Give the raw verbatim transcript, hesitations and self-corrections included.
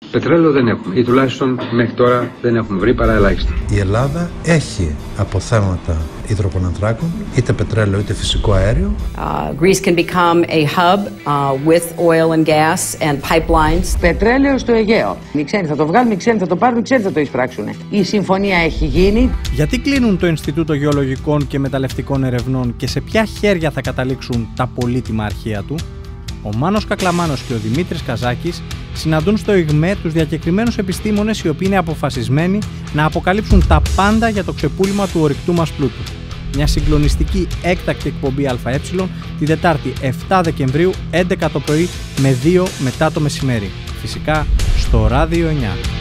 Πετρέλαιο δεν έχουμε, ή τουλάχιστον μέχρι τώρα δεν έχουμε βρει παρά ελάχιστα. Η Ελλάδα έχει αποθέματα υδρογονανθράκων, είτε πετρέλαιο είτε φυσικό αέριο. Uh, Greece can become a hub uh, with oil and gas and pipelines. Πετρέλαιο στο Αιγαίο. Οι ξένοι θα το βγάλουν, οι ξένοι θα το πάρουν, οι ξένοι θα το εισπράξουν. Η συμφωνία έχει γίνει. Γιατί κλείνουν το Ινστιτούτο Γεωλογικών και Μεταλλευτικών Ερευνών και σε ποια χέρια θα καταλήξουν τα πολύτιμα αρχεία του? Ο Μάνος Κακλαμάνος και ο Δημήτρης Καζάκης συναντούν στο ΙΓΜΕ τους διακεκριμένους επιστήμονες οι οποίοι είναι αποφασισμένοι να αποκαλύψουν τα πάντα για το ξεπούλημα του ορυκτού μας πλούτου. Μια συγκλονιστική έκτακτη εκπομπή ΑΕ την Τετάρτη εφτά Δεκεμβρίου έντεκα το πρωί με δύο μετά το μεσημέρι. Φυσικά στο Ράδιο εννιά.